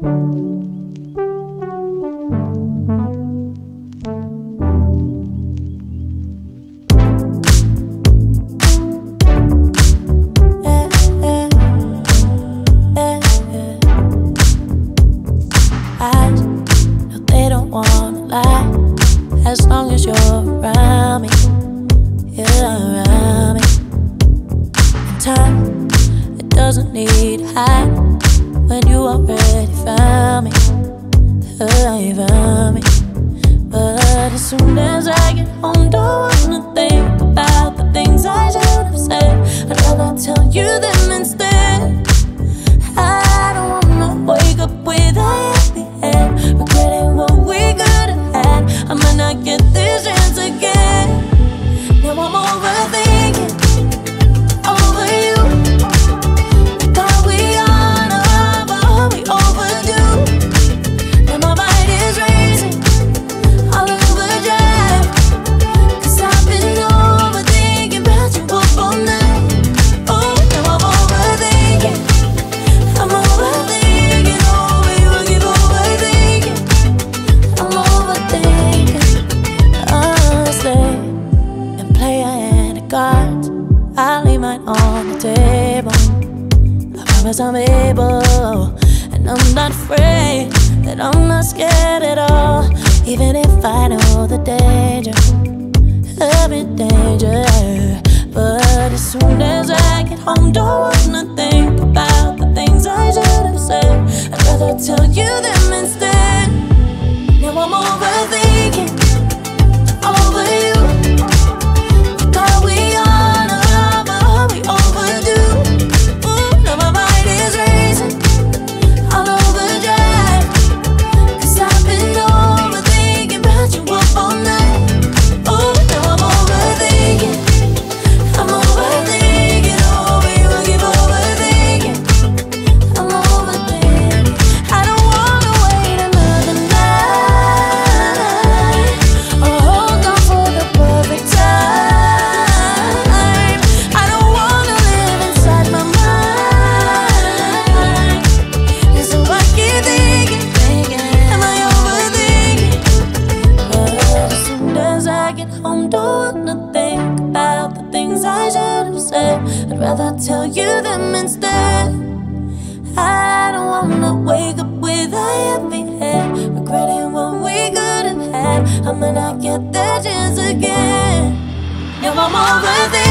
As long as you're around me, you're around me. And time, it doesn't need hide when you already found me, you found me. But as soon as I get home, don't wanna think about the things I should have said. I'd rather tell you them instead. I don't wanna wake up with a happy head, regretting what we could have had. I might not get this chance again. Now I'm overthinking over you. We thought we on a but we overdue. Now my mind is racing all over drive, 'cause I've been overthinking about you up all night. Oh, now I'm overthinking. I'm overthinking over you. I keep overthinking. I'm overthinking. Stay and play a hand of cards. I'll leave mine on the table. I promise I'm able, and I'm not afraid, that I'm not scared at all. Even if I know the danger, every danger. But as soon as I get home, don't wanna think about the things I should have said. I'd rather tell you them instead. Now I'm overthinking over you. Thought we on a but we overdue. Now my mind is racing all over drive, 'cause I've been overthinking about you up all night. Oh, now I'm overthinking. I'm overthinking over you. I keep overthinking. I'm overthinking. I don't wanna wait another night or hold on for the perfect time. I don't wanna live inside my mind. And so I keep thinking, am I overthinking? But as soon as I get home, don't wanna think about the things I should have said. I'd rather tell you them instead. I don't wanna wake up with a heavy head, regretting what we could have had. I might not get that chance again. Now I'm overthinking.